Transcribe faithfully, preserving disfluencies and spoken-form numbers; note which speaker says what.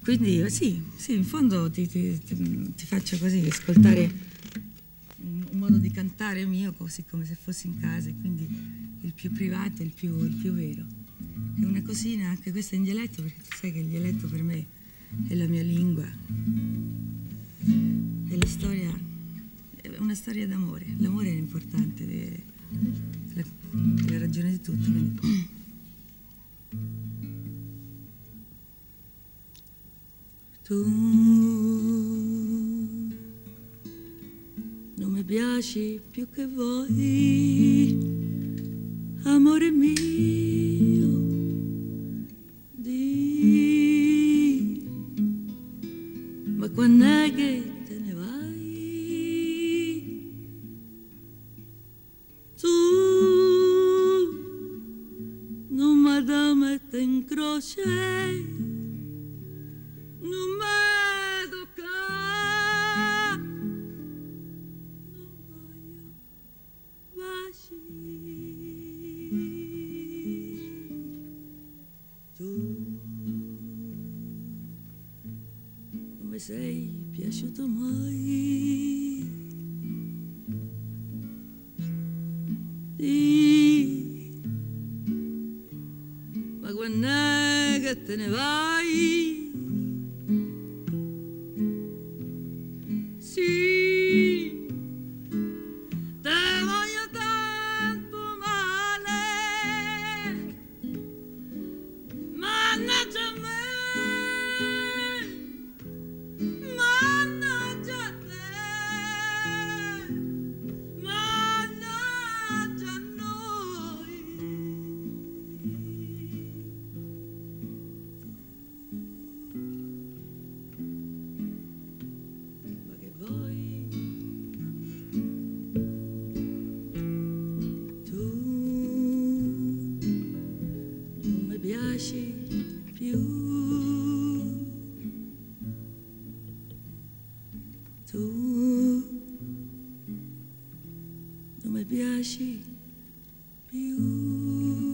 Speaker 1: quindi sì, sì, in fondo ti, ti, ti, ti faccio così, ascoltare un, un modo di cantare mio, così come se fossi in casa, e quindi il più privato e il più, il più vero. È una cosina, anche questa in dialetto, perché tu sai che il dialetto per me è la mia lingua, è la storia, è una storia d'amore. L'amore è importante, è la, è la ragione di tutto. Quindi. Tu non mi piaci più che voi, amore mio, di, ma quando è che te ne vai? Tu non mi da mettere in croce, non mi tocca, non voglio baci. Tu non mi sei piaciuto mai, sì, ma quando è che te ne vai? Sì, te voglio tanto male, mannaggia a me, mannaggia a te, mannaggia a noi. Ma che vuoi? Tu non mi piaci più, tu non mi piaci più.